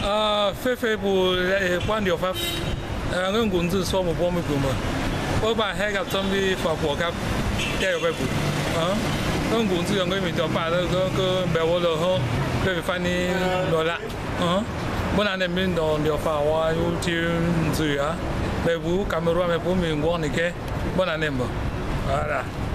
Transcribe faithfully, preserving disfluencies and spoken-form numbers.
啊，飞飞步誒關掉法，誒我管子所冇幫咪步嘛，我把喺個準備發貨級，第二個步，啊，我管子用佢咪就把嗰個個咩我就好，佢翻啲落啦，啊，本來你咪到掉發話要照唔住啊，咩步咁樣話咩步咪講你嘅，本來你冇，啊啦。